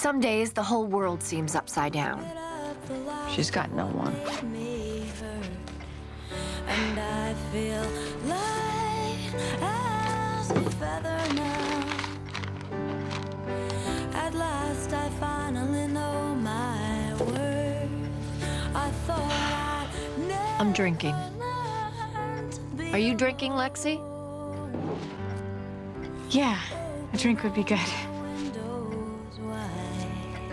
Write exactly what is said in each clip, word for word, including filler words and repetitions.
Some days, the whole world seems upside down. She's got no one. And I feel light as a feather now. At last I finally know my worth. I thought I'd never I'm drinking. learn to be Are you drinking, Lexi? Yeah, a drink would be good. windows wide.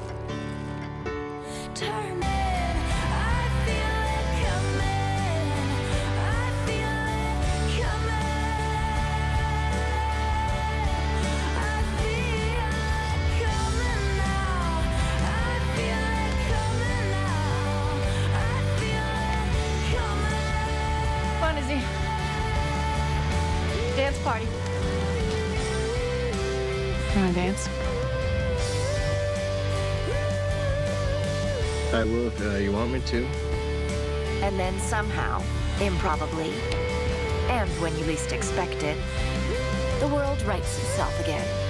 Turn in, I feel it coming. I feel it coming. I feel it coming now. I feel it coming now. I feel it coming. Come on, Izzy. Dance party. You wanna dance? I will if uh, you want me to. And then somehow, improbably, and when you least expect it, the world rights itself again.